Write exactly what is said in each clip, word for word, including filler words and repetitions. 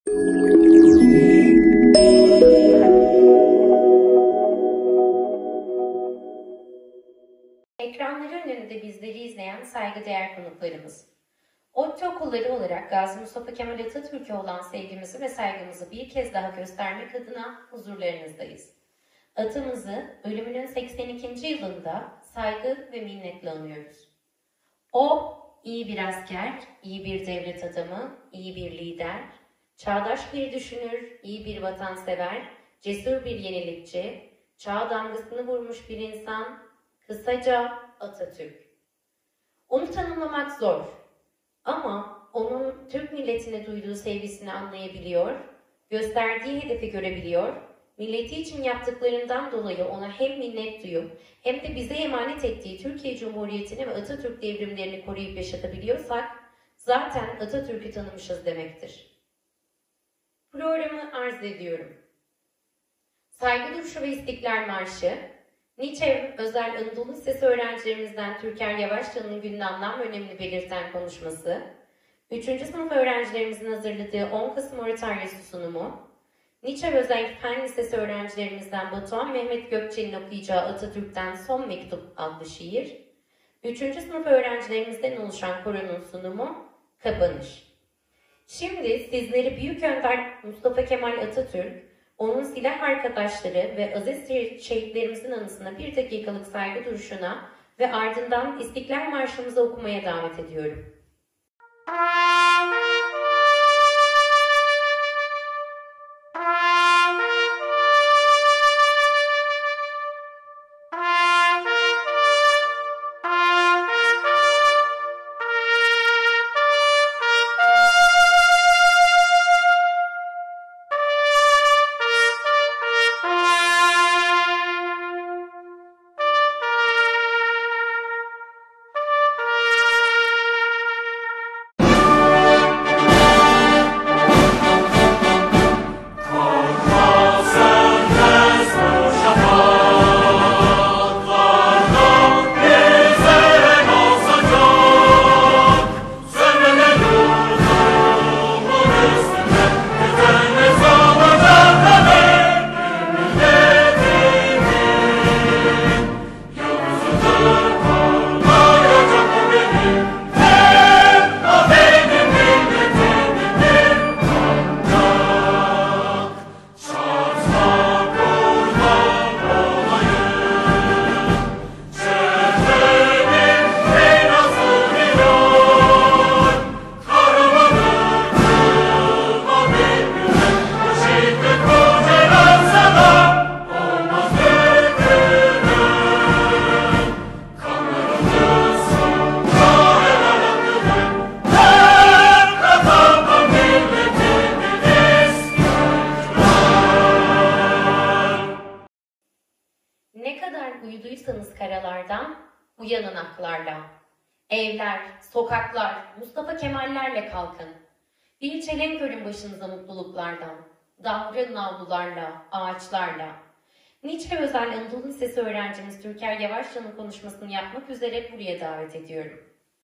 Ekranların önünde bizleri izleyen saygıdeğer konuklarımız. ODTÜ okulları olarak Gazi Mustafa Kemal Atatürk'e olan sevgimizi ve saygımızı bir kez daha göstermek adına huzurlarınızdayız. Atamızı ölümünün seksen ikinci yılında saygı ve minnetle anıyoruz. O, iyi bir asker, iyi bir devlet adamı, iyi bir lider, çağdaş bir düşünür, iyi bir vatansever, cesur bir yenilikçi, çağ damgasını vurmuş bir insan, kısaca Atatürk. Onu tanımlamak zor ama onun Türk milletine duyduğu sevgisini anlayabiliyor, gösterdiği hedefi görebiliyor, milleti için yaptıklarından dolayı ona hem minnet duyup hem de bize emanet ettiği Türkiye Cumhuriyeti'ni ve Atatürk devrimlerini koruyup yaşatabiliyorsak zaten Atatürk'ü tanımışız demektir. Programı arz ediyorum. Saygı Duruşu ve İstiklal Marşı, Nietzsche Özel Anadolu Lisesi öğrencilerimizden Türker Yavaşcan'ın günün anlam ve önemini belirten konuşması, üçüncü sınıf öğrencilerimizin hazırladığı on Kasım Orataryası sunumu, Nietzsche Özel Fen Lisesi öğrencilerimizden Batuhan Mehmet Gökçe'nin okuyacağı Atatürk'ten Son Mektup adlı şiir, üçüncü sınıf öğrencilerimizden oluşan koronun sunumu, Kapanış. Şimdi sizleri Büyük Önder Mustafa Kemal Atatürk, onun silah arkadaşları ve aziz şehitlerimizin anısına bir dakikalık saygı duruşuna ve ardından İstiklal Marşımızı okumaya davet ediyorum. Uyuduysanız karalardan, uyanın aklarla. Evler, sokaklar, Mustafa Kemallerle kalkın. Bir çelenk örün başınıza mutluluklardan. Davranın avlularla, ağaçlarla. Nietzsche Özel Anadolu Lisesi öğrencimiz Türker Yavaşcan'ın konuşmasını yapmak üzere buraya davet ediyorum.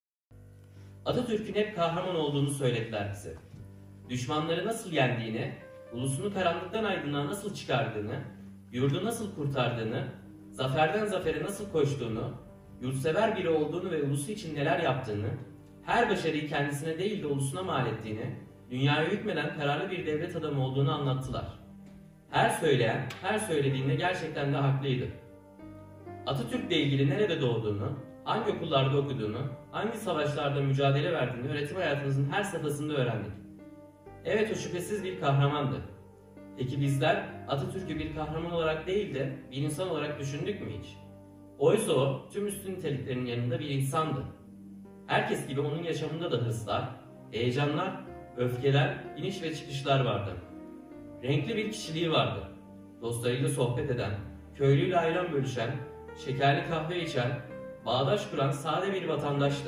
Atatürk'ün hep kahraman olduğunu söylediler bize. Düşmanları nasıl yendiğini, ulusunu karanlıktan aydınlığa nasıl çıkardığını, yurdu nasıl kurtardığını, zaferden zafere nasıl koştuğunu, yurtsever biri olduğunu ve ulusu için neler yaptığını, her başarıyı kendisine değil de ulusuna mal ettiğini, dünyaya hükmeden kararlı bir devlet adamı olduğunu anlattılar. Her söyleyen, her söylediğinde gerçekten de haklıydı. Atatürk'le ilgili nerede doğduğunu, hangi okullarda okuduğunu, hangi savaşlarda mücadele verdiğini öğretim hayatımızın her safhasında öğrendik. Evet, o şüphesiz bir kahramandı. Peki bizler Atatürk'ü bir kahraman olarak değil de bir insan olarak düşündük mü hiç? Oysa o tüm üstün niteliklerin yanında bir insandı. Herkes gibi onun yaşamında da hırslar, heyecanlar, öfkeler, iniş ve çıkışlar vardı. Renkli bir kişiliği vardı. Dostlarıyla sohbet eden, köylüyle ayran bölüşen, şekerli kahve içen, bağdaş kuran sade bir vatandaştı.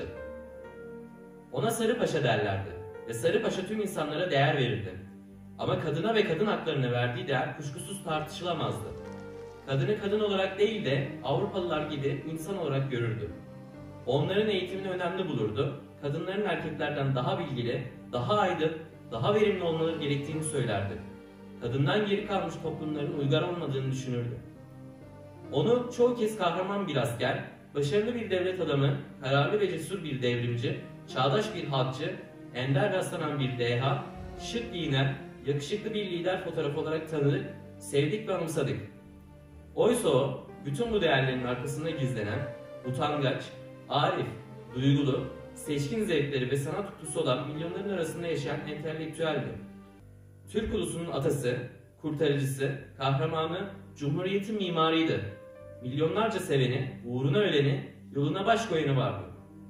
Ona Sarı Paşa derlerdi ve Sarı Paşa tüm insanlara değer verirdi. Ama kadına ve kadın haklarına verdiği değer kuşkusuz tartışılamazdı. Kadını kadın olarak değil de Avrupalılar gibi insan olarak görürdü. Onların eğitimini önemli bulurdu. Kadınların erkeklerden daha bilgili, daha aydın, daha verimli olmaları gerektiğini söylerdi. Kadından geri kalmış toplumların uygar olmadığını düşünürdü. Onu çoğu kez kahraman bir asker, başarılı bir devlet adamı, kararlı ve cesur bir devrimci, çağdaş bir halkçı, ender rastlanan bir deha, şık giyinen, yakışıklı bir lider fotoğrafı olarak tanıdık, sevdik ve anımsadık. Oysa o, bütün bu değerlerin arkasında gizlenen, utangaç, arif, duygulu, seçkin zevkleri ve sanat tutkusu olan milyonların arasında yaşayan entelektüeldi. Türk ulusunun atası, kurtarıcısı, kahramanı, Cumhuriyet'in mimarıydı. Milyonlarca seveni, uğruna öleni, yoluna baş koyanı vardı.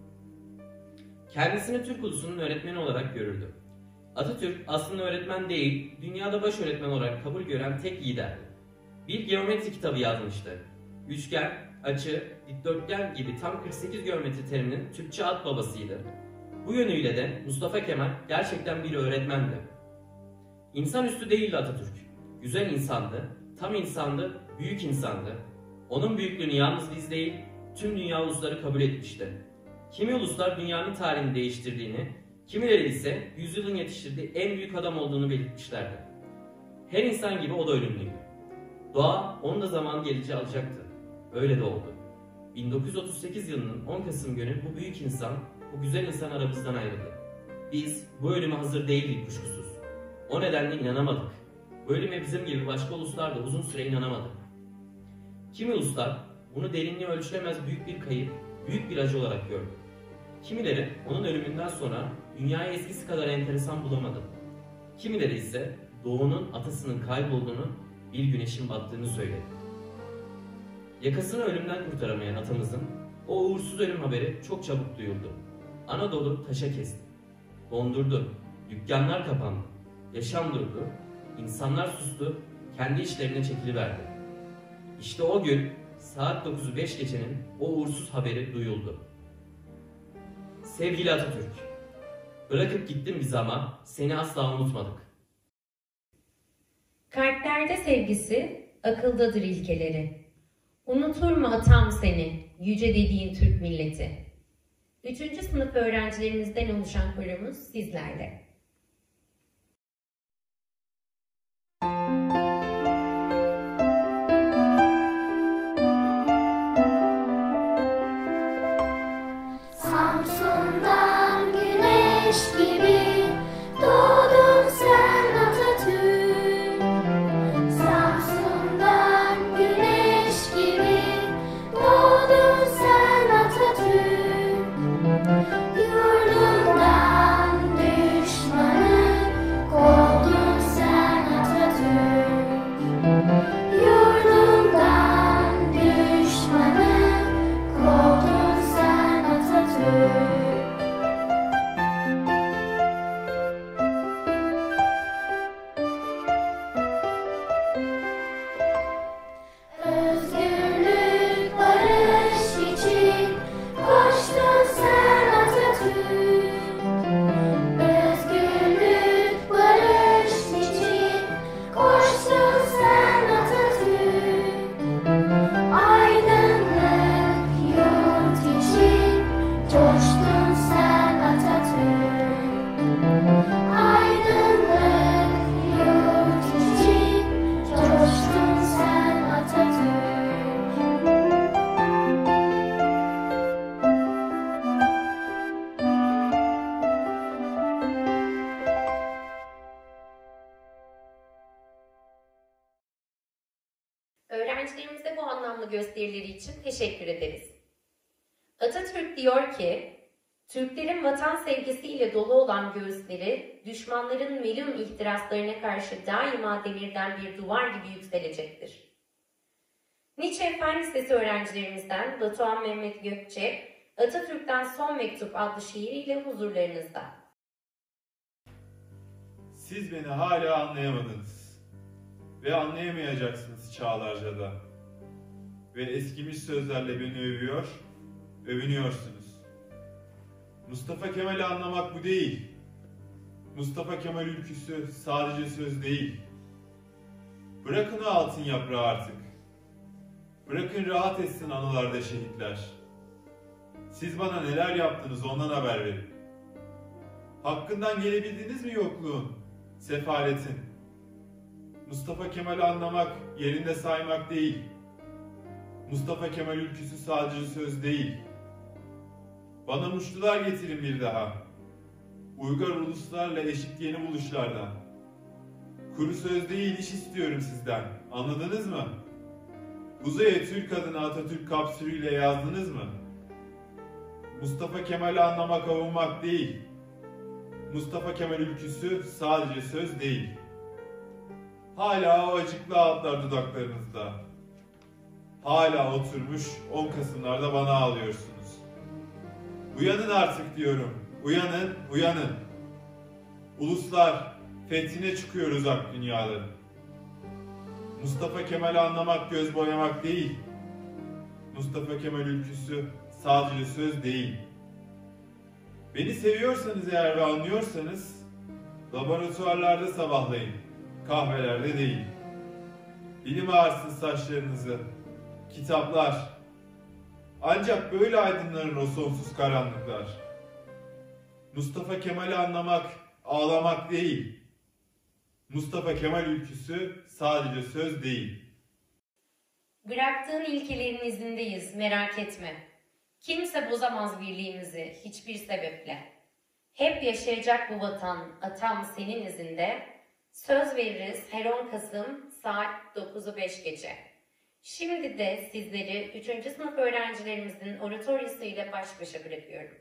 Kendisini Türk ulusunun öğretmeni olarak görürdü. Atatürk aslında öğretmen değil, dünyada baş öğretmen olarak kabul gören tek liderdi. Bir geometri kitabı yazmıştı. Üçgen, açı, dikdörtgen gibi tam kırk sekiz geometri teriminin Türkçe at babasıydı. Bu yönüyle de Mustafa Kemal gerçekten bir öğretmendi. İnsanüstü değildi Atatürk. Güzel insandı, tam insandı, büyük insandı. Onun büyüklüğünü yalnız biz değil, tüm dünya ulusları kabul etmişti. Kimi uluslar dünyanın tarihini değiştirdiğini, kimileri ise yüzyılın yetiştirdiği en büyük adam olduğunu belirtmişlerdi. Her insan gibi o da ölümlüydü. Doğa onun da zaman geleceği alacaktı. Öyle de oldu. bin dokuz yüz otuz sekiz yılının on Kasım günü bu büyük insan, bu güzel insan aramızdan ayrıldı. Biz bu ölüme hazır değildik kuşkusuz. O nedenle inanamadık. Bu ölüme bizim gibi başka uluslar da uzun süre inanamadı. Kimi uluslar bunu derinliği ölçülemez büyük bir kayıp, büyük bir acı olarak gördü. Kimileri onun ölümünden sonra dünyayı eskisi kadar enteresan bulamadı. Kimileri ise doğunun atasının kaybolduğunu, bir güneşin battığını söyledi. Yakasını ölümden kurtaramayan atamızın o uğursuz ölüm haberi çok çabuk duyuldu. Anadolu taşa kesti. Dondurdu. Dükkanlar kapandı. Yaşam durdu. İnsanlar sustu. Kendi işlerine çekiliverdi. İşte o gün saat dokuzu beş geçenin o uğursuz haberi duyuldu. Sevgili Atatürk, bırakıp gittin bizi ama seni asla unutmadık. Kalplerde sevgisi, akıldadır ilkeleri. Unutur mu atam seni, yüce dediğin Türk milleti? Üçüncü sınıf öğrencilerimizden oluşan koromuz sizlerle. Samsun'dan güneş gibi doğdun sen Atatürk. Samsun'dan güneş gibi doğdun sen Atatürk. Yurdundan düşmanı kovdun sen Atatürk. Yurdundan düşmanı kovdun sen Atatürk. Özgürlük, barış için koştun sen Atatürk. Özgürlük, barış için koştun sen Atatürk. Aydınlık yurt için coştun sen Atatürk. Aydınlık yurt için coştun sen Atatürk. Öğrencilerimize bu anlamlı gösterileri için teşekkür ederiz. Atatürk diyor ki, Türklerin vatan sevgisiyle dolu olan göğüsleri, düşmanların melun ihtiraslarına karşı daima demirden bir duvar gibi yükselecektir. Nietzsche Fen Lisesi öğrencilerimizden Batuhan Mehmet Gökçe, Atatürk'ten Son Mektup adlı şiiriyle huzurlarınızda. Siz beni hala anlayamadınız. Ve anlayamayacaksınız çağlarca da. Ve eskimiş sözlerle beni övüyor, övünüyorsunuz. Mustafa Kemal'i anlamak bu değil. Mustafa Kemal ülküsü sadece söz değil. Bırakın o altın yaprağı artık. Bırakın rahat etsin anılarda şehitler. Siz bana neler yaptınız ondan haber verin. Hakkından gelebildiniz mi yokluğun? sefaletin. Mustafa Kemal'i anlamak, yerinde saymak değil. Mustafa Kemal ülküsü sadece söz değil. Bana muştular getirin bir daha. Uygar uluslarla eşit yeni buluşlarda. Kuru söz değil iş istiyorum sizden. Anladınız mı? Uzaya Türk adını Atatürk kapsülüyle yazdınız mı? Mustafa Kemal'i anlamak, avunmak değil. Mustafa Kemal ülküsü sadece söz değil. Hala o acıklı ağıtlar dudaklarınızda. Hala oturmuş on Kasımlarda bana ağlıyorsunuz. Uyanın artık diyorum. Uyanın, uyanın. Uluslar, fethine çıkıyor uzak dünyaların. Mustafa Kemal'i anlamak, göz boyamak değil. Mustafa Kemal ülküsü sadece söz değil. Beni seviyorsanız eğer ve anlıyorsanız, laboratuvarlarda sabahlayın, kahvelerde değil. Bilim ağarsın saçlarınızı, kitaplar. Ancak böyle aydınlanır o sonsuz karanlıklar. Mustafa Kemal'i anlamak, ağlamak değil. Mustafa Kemal ülküsü sadece söz değil. Bıraktığın ilkelerin izindeyiz, merak etme. Kimse bozamaz birliğimizi hiçbir sebeple. Hep yaşayacak bu vatan, atam senin izinde. Söz veririz her on Kasım saat dokuzu beş gece. Şimdi de sizleri üçüncü sınıf öğrencilerimizin oratoryasıyla baş başa bırakıyorum.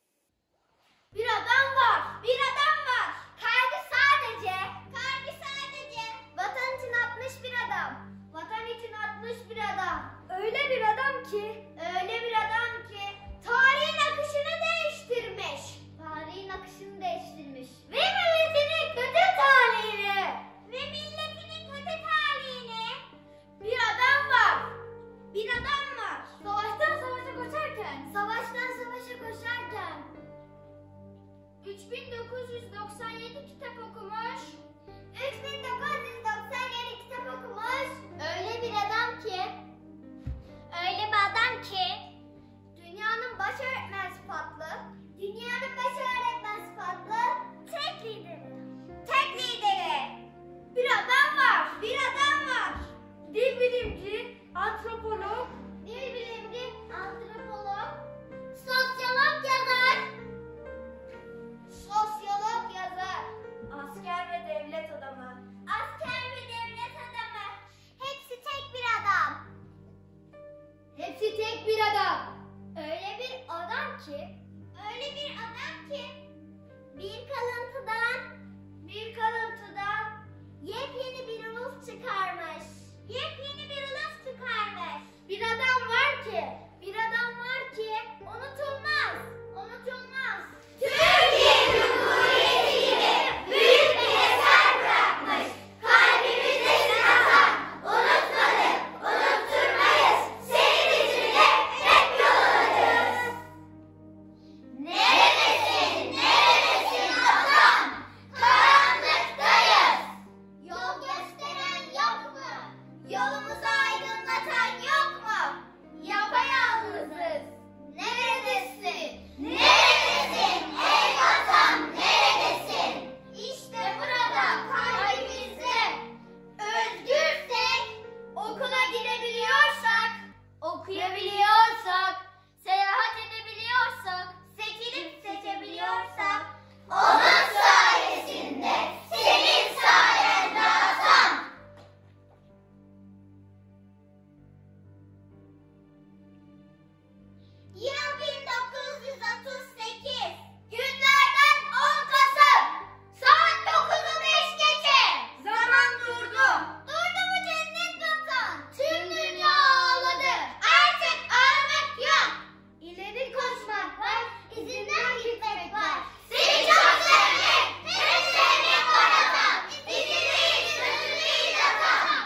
Bir adam var, bir adam var. Kalbi sadece, kalbi sadece. Vatan için atmış bir adam. Vatan için atmış bir adam. Öyle bir adam ki, öyle bir adam ki tarihin akışını değiştirmiş. Tarihin akışını değiştirmiş. Ve milletinin kötü tarihini. Ve milletinin kötü tarihini. Bir adam var. Bir adam var. Savaştan savaşa koşarken, savaştan savaşa koşarken üç bin dokuz yüz doksan yedi kitap okumuş. üç bin dokuz yüz doksan yedi kitap okumuş. Öyle bir adam ki, öyle bir adam ki dünyanın baş öğretmen sıfatlı, dünyanın baş öğretmen sıfatlı tek lideri. Tek lideri. Bir adam var, bir adam var. Dil bilimci, antropolog, dil bilimci, antropolog, sosyolog yazar. Sosyolog yazar. Asker ve devlet adamı. Asker ve devlet adamı. Hepsi tek bir adam. Hepsi tek bir adam. Öyle bir adam ki, öyle bir adam ki bir kalıntıdan, bir kalıntıdan yepyeni bir ulus çıkarmış. Yepyeni bir ulus çıkarmış. Bir adam var ki, bir adam var ki unutulmaz, unutulmaz. Türkiye Cumhuriyeti gibi büyük bir eser bırakmış. Kalbimizdesin Hasan. Unutmadık, unutturmayız. Senin izinde hep yol alacağız. Neredesin, neredesin Hasan? Karanlıktayız. Yol gösteren yok mu? Yolumuzu aydınlatan yok mu? Yapayalnızız. Neredesin? Neredesin ey vatan, neredesin? İşte burada kalbimizde. Özgürsek, okula gidebiliyorsak, okuyabiliyorsak, seyahat edebiliyorsak, seçilip seçebiliyorsak, onun sayesinde, senin sayende Hasan. Yıl bin dokuz yüz otuz sekiz. Günlerden on Kasım. Saat dokuzu beş geçe. Zaman durdu. Durdu mu cennet vatan? Tüm dünya ağladı. Artık ağlamak yok. İleri koşmak var. İzinden gitmek var. Seni çok sevdik. Seni sevmek var Hasan. Bizi değil, sözü değil Hasan.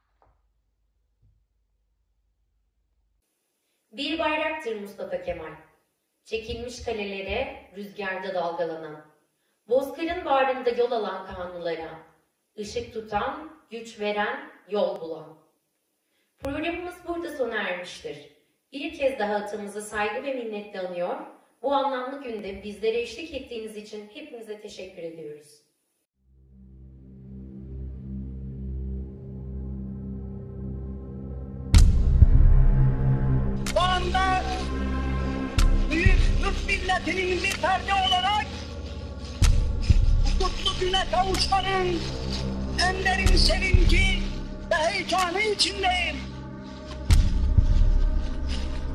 Bir bayraktır Mustafa Kemal. Çekilmiş kalelere, rüzgarda dalgalanan. Bozkır'ın bağrında yol alan kanlılara. Işık tutan, güç veren, yol bulan. Programımız burada sona ermiştir. Bir kez daha atamızı saygı ve minnetle anıyor. Bu anlamlı günde bizlere eşlik ettiğiniz için hepinize teşekkür ediyoruz. milletinin bir ferdi olarak bu kutlu güne kavuşmanın en derin sevinci ve heyecanı içindeyim.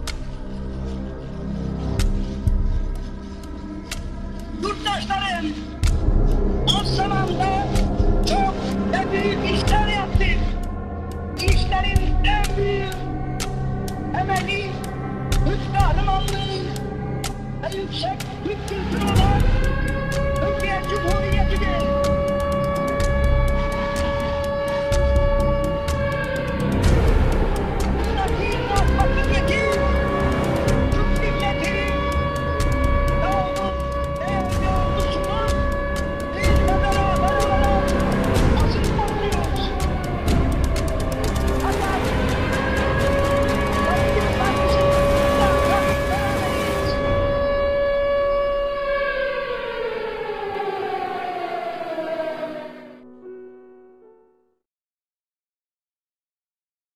Yurttaşlarım,